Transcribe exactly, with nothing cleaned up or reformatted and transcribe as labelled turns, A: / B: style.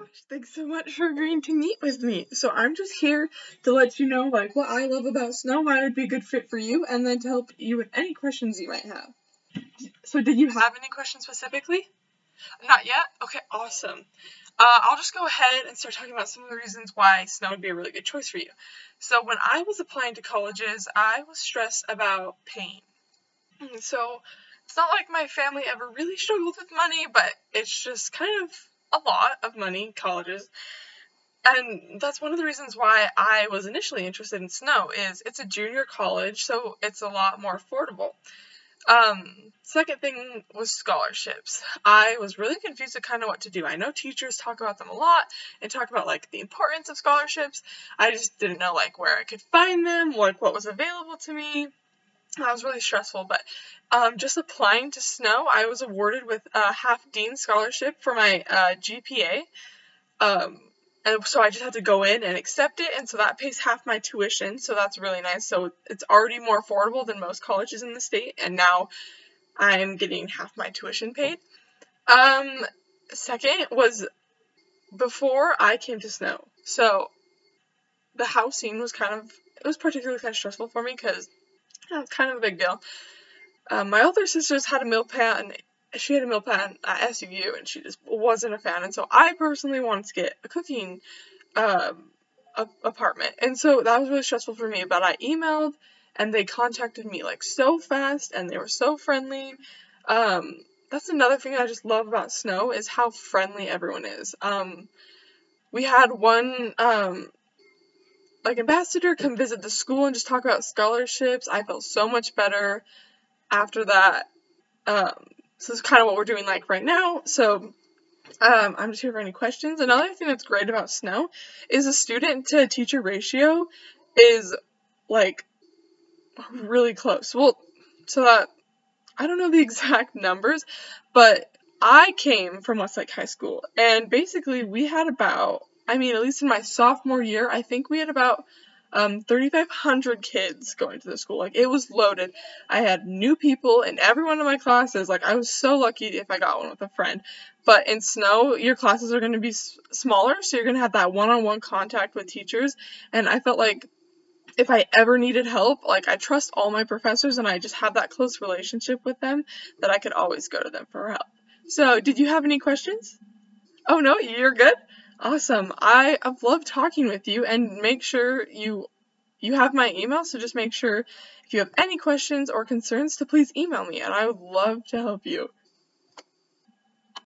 A: gosh, thanks so much for agreeing to meet with me. So I'm just here to let you know like what I love about snow, why it would be a good fit for you, and then to help you with any questions you might have. So did you have any questions specifically? Not yet? Okay, awesome. Uh, I'll just go ahead and start talking about some of the reasons why snow would be a really good choice for you. So when I was applying to colleges, I was stressed about paying. So it's not like my family ever really struggled with money, but it's just kind of a lot of money, colleges. And that's one of the reasons why I was initially interested in snow is it's a junior college, so it's a lot more affordable. Um, second thing was scholarships. I was really confused at kind of what to do. I know teachers talk about them a lot and talk about like the importance of scholarships. I just didn't know like where I could find them, like what was available to me. That was really stressful, but um, just applying to snow, I was awarded with a half dean scholarship for my uh, G P A. Um, and so I just had to go in and accept it, and so that pays half my tuition, so that's really nice. So it's already more affordable than most colleges in the state, and now I'm getting half my tuition paid. Um, second was before I came to snow. So the housing was kind of, it was particularly kind of stressful for me because it was kind of a big deal. Um, my older sisters had a meal plan. She had a meal plan at S U U, and she just wasn't a fan. And so I personally wanted to get a cooking um, a- apartment, and so that was really stressful for me. But I emailed, and they contacted me like so fast, and they were so friendly. Um, that's another thing I just love about snow is how friendly everyone is. Um, we had one um, like ambassador come visit the school and just talk about scholarships. I felt so much better after that. Um, so this is kind of what we're doing like right now. So um, I'm just here for any questions. Another thing that's great about snow is the student to teacher ratio is like really close. Well, so that I don't know the exact numbers, but I came from Westlake High School, and basically we had about, I mean, at least in my sophomore year, I think we had about um, thirty-five hundred kids going to the school. Like, it was loaded. I had new people in every one of my classes. Like, I was so lucky if I got one with a friend. But in snow, your classes are going to be s- smaller, so you're going to have that one-on-one contact with teachers, and I felt like if I ever needed help, like I trust all my professors and I just have that close relationship with them that I could always go to them for help. So, did you have any questions? Oh no, you're good? Awesome. I have loved talking with you, and make sure you you have my email, so just make sure if you have any questions or concerns to please email me and I would love to help you.